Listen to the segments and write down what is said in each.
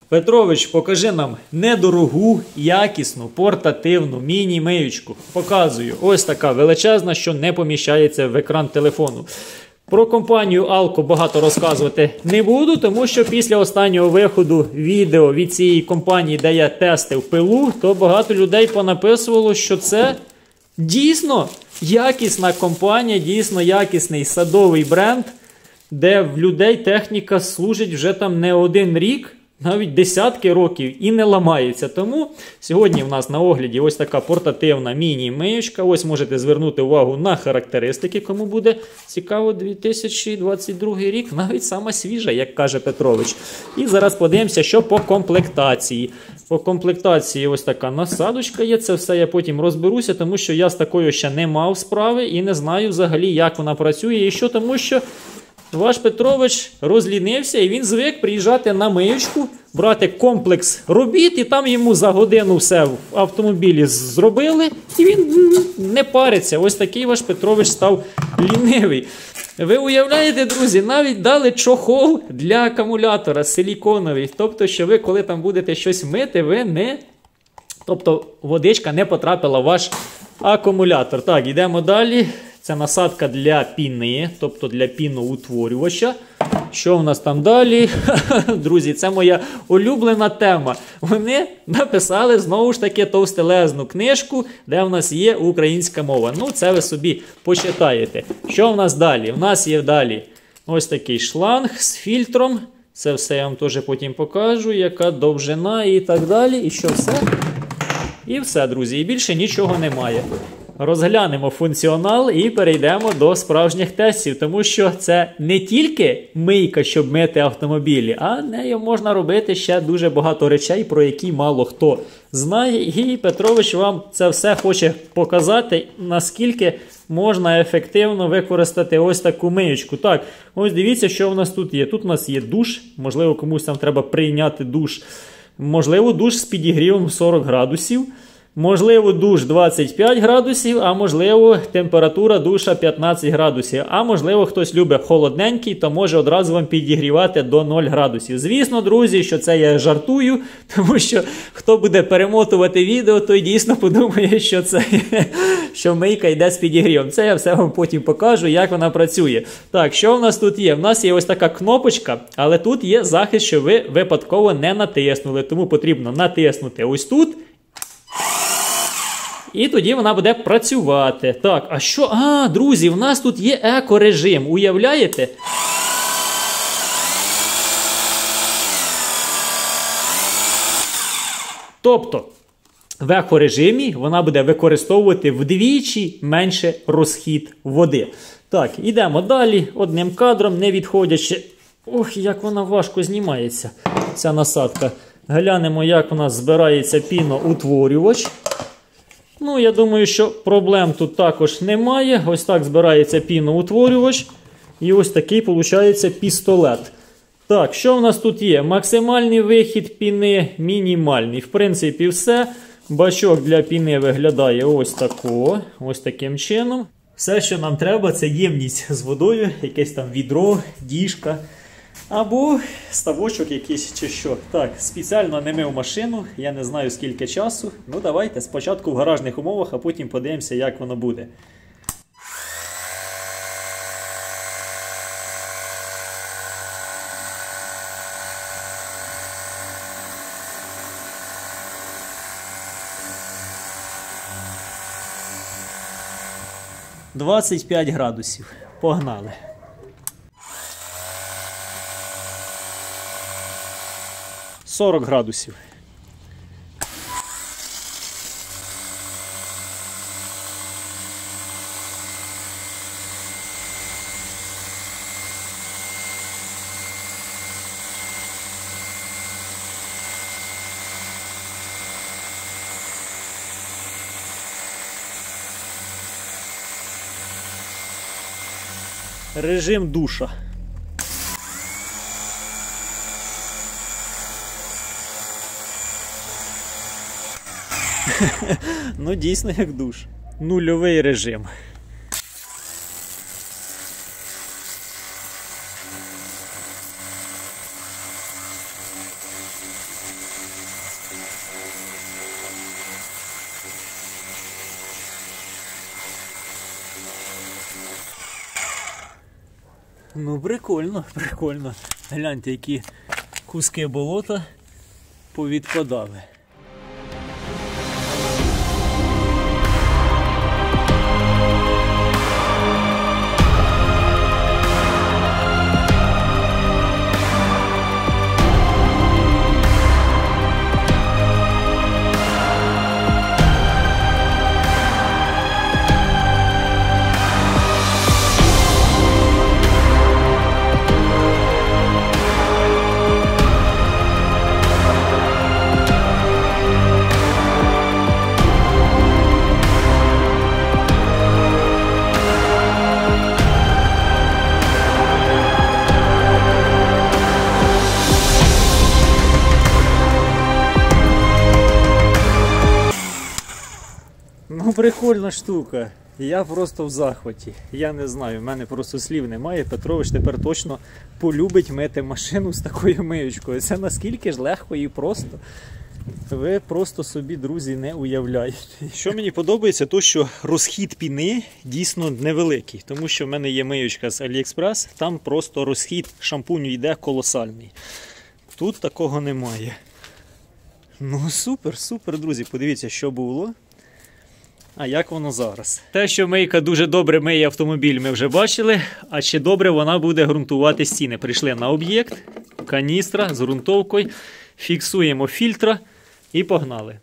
Петрович, покажи нам недорогу, якісну, портативну міні-миючку. Показую. Ось така величезна, що не поміщається в екран телефону. Про компанію Alco багато розказувати не буду, тому що після останнього виходу відео від цієї компанії, де я тестив пилу, то багато людей понаписувало, що це дійсно якісна компанія, дійсно якісний садовий бренд, де в людей техніка служить вже там не один рік, навіть десятки років і не ламається. Тому сьогодні в нас на огляді ось така портативна міні-миючка. Ось можете звернути увагу на характеристики, кому буде цікаво. 2022 рік, навіть сама свіжа, як каже Петрович. І зараз подивимося, що по комплектації. По комплектації ось така насадочка є, це все я потім розберуся, тому що я з такою ще не мав справи і не знаю взагалі, як вона працює і що, тому що ваш Петрович розлінився і він звик приїжджати на миючку, брати комплекс робіт, і там йому за годину все в автомобілі зробили, і він не париться. Ось такий ваш Петрович став лінивий. Ви уявляєте, друзі, навіть дали чохол для акумулятора силіконовий. Тобто, що ви, коли там будете щось мити, ви не... Тобто, водичка не потрапила в ваш акумулятор. Так, йдемо далі. Це насадка для піни, тобто для піноутворювача. Що в нас там далі? Друзі, це моя улюблена тема. Вони написали знову ж таки товстелезну книжку, де в нас є українська мова. Ну, це ви собі почитаєте. Що в нас далі? В нас є далі ось такий шланг з фільтром. Це все я вам теж потім покажу, яка довжина і так далі. І що все? І все, друзі. І більше нічого немає. Розглянемо функціонал і перейдемо до справжніх тестів, тому що це не тільки мийка, щоб мити автомобілі, а нею можна робити ще дуже багато речей, про які мало хто знає. І Петрович вам це все хоче показати, наскільки можна ефективно використати ось таку миючку. Так, ось дивіться, що в нас тут є. Тут у нас є душ, можливо, комусь там треба прийняти душ. Можливо, душ з підігрівом 40 градусів. Можливо, душ 25 градусів, а можливо, температура душа 15 градусів. А можливо, хтось любить холодненький, то може одразу вам підігрівати до 0 градусів. Звісно, друзі, що це я жартую, тому що хто буде перемотувати відео, той дійсно подумає, що це що мийка йде з підігрівом. Це я все вам потім покажу, як вона працює. Так, що в нас тут є? В нас є ось така кнопочка, але тут є захист, що ви випадково не натиснули. Тому потрібно натиснути ось тут. І тоді вона буде працювати. Так, а що? А, друзі, в нас тут є екорежим. Уявляєте? Тобто, в екорежимі вона буде використовувати вдвічі менше розхід води. Так, йдемо далі, одним кадром, не відходячи. Ох, як вона важко знімається, ця насадка. Глянемо, як у нас збирається піноутворювач. Ну, я думаю, що проблем тут також немає. Ось так збирається піноутворювач. І ось такий, виходить, пістолет. Так, що в нас тут є? Максимальний вихід піни, мінімальний. В принципі, все. Бачок для піни виглядає ось таким чином. Все, що нам треба, це ємність з водою, якесь там відро, діжка. Або ставочок якийсь чи що. Так, спеціально не мив машину, я не знаю скільки часу. Ну давайте спочатку в гаражних умовах, а потім подивимося, як воно буде. – 25 градусів. Погнали. 40 градусів. Режим душа. Ну, дійсно, як душ. Нульовий режим. Ну, прикольно, прикольно. Гляньте, які куски болота повідпадали. Ну, прикольна штука. Я просто в захваті. Я не знаю, в мене просто слів немає. Петрович тепер точно полюбить мити машину з такою миючкою. Це наскільки ж легко і просто. Ви просто собі, друзі, не уявляєте. Що мені подобається, то що розхід піни дійсно невеликий. Тому що в мене є миючка з AliExpress, там просто розхід шампуню йде колосальний. Тут такого немає. Ну супер, супер, друзі. Подивіться, що було. А як воно зараз? Те, що мийка дуже добре миє автомобіль, ми вже бачили. А чи добре вона буде ґрунтувати стіни? Прийшли на об'єкт, каністра з ґрунтовкою, фіксуємо фільтра і погнали.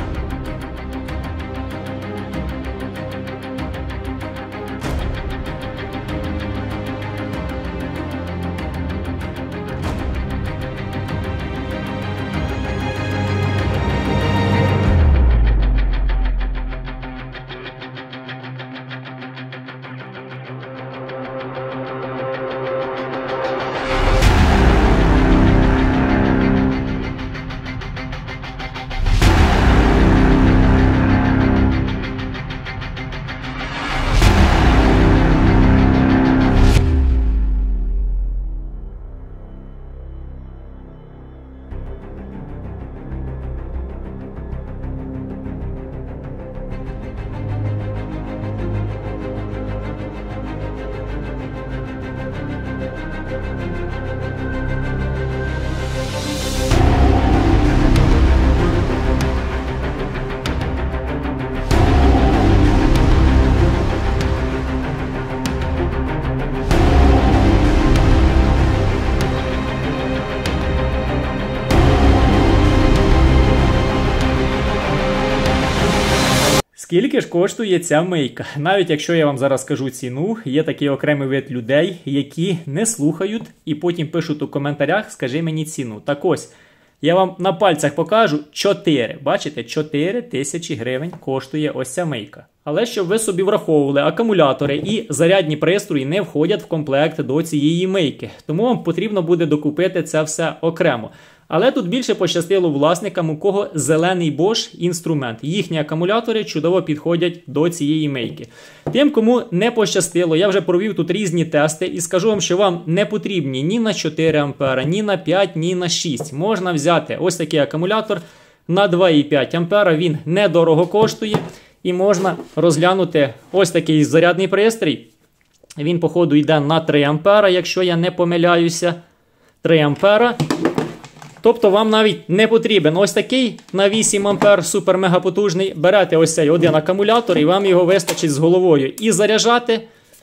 Скільки ж коштує ця мийка? Навіть якщо я вам зараз скажу ціну, є такий окремий вид людей, які не слухають і потім пишуть у коментарях, скажи мені ціну. Так ось, я вам на пальцях покажу 4. Бачите, 4 тисячі гривень коштує ось ця мийка. Але щоб ви собі враховували, акумулятори і зарядні пристрої не входять в комплект до цієї мийки. Тому вам потрібно буде докупити це все окремо. Але тут більше пощастило власникам, у кого зелений Bosch інструмент. Їхні акумулятори чудово підходять до цієї мийки. Тим, кому не пощастило, я вже провів тут різні тести і скажу вам, що вам не потрібні ні на 4 А, ні на 5, ні на 6. Можна взяти ось такий акумулятор на 2,5 А, він недорого коштує. І можна розглянути ось такий зарядний пристрій. Він, походу, йде на 3 А, якщо я не помиляюся. 3 А. Тобто вам навіть не потрібен ось такий на 8 А супер-мегапотужний. Берете ось цей один акумулятор і вам його вистачить з головою. І заряджати,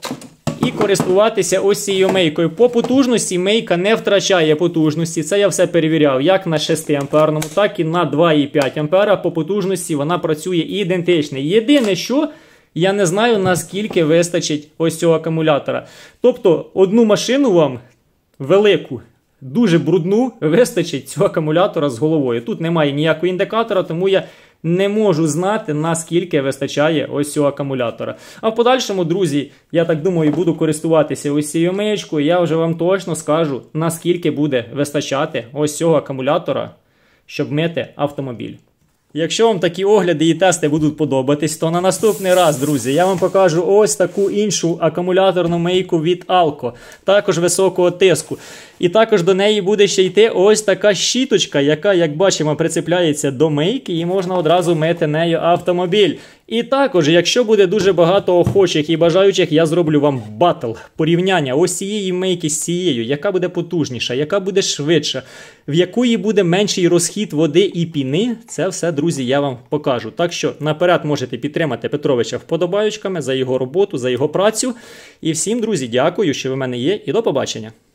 і користуватися ось цією мийкою. По потужності мийка не втрачає потужності. Це я все перевіряв. Як на 6 амперному, так і на 2,5 А. По потужності вона працює ідентично. Єдине, що я не знаю, наскільки вистачить ось цього акумулятора. Тобто одну машину вам велику, дуже брудну, вистачить цього акумулятора з головою. Тут немає ніякого індикатора, тому я не можу знати, наскільки вистачає ось цього акумулятора. А в подальшому, друзі, я так думаю, буду користуватися ось цією миєчкою. Я вже вам точно скажу, наскільки буде вистачати ось цього акумулятора, щоб мити автомобіль. Якщо вам такі огляди і тести будуть подобатись, то на наступний раз, друзі, я вам покажу ось таку іншу акумуляторну мийку від Alco, також високого тиску. І також до неї буде ще йти ось така щіточка, яка, як бачимо, прицепляється до мийки і можна одразу мити нею автомобіль. І також, якщо буде дуже багато охочих і бажаючих, я зроблю вам батл, порівняння ось цієї мийки з цією, яка буде потужніша, яка буде швидша, в якої буде менший розхід води і піни. Це все, друзі, я вам покажу. Так що наперед можете підтримати Петровича вподобаючками за його роботу, за його працю. І всім, друзі, дякую, що ви в мене є, і до побачення.